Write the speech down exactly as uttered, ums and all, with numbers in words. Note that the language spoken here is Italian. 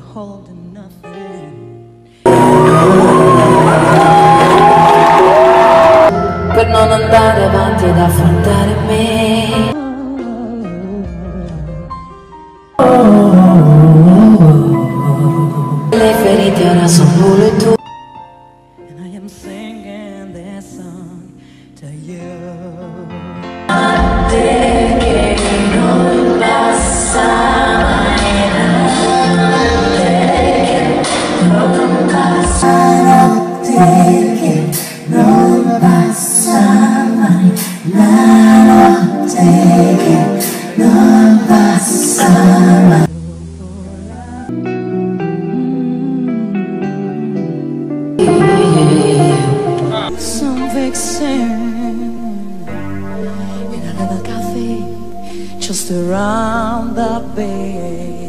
holding nothing. Per non andare avanti ad affrontare me. Le ferite ora sono solo tu. And I am singing this song to you. Notte che non passa mai, notte che non passa, notte che non passa mai, la notte che non passa mai. Some vixen in a little cafe just around the bay.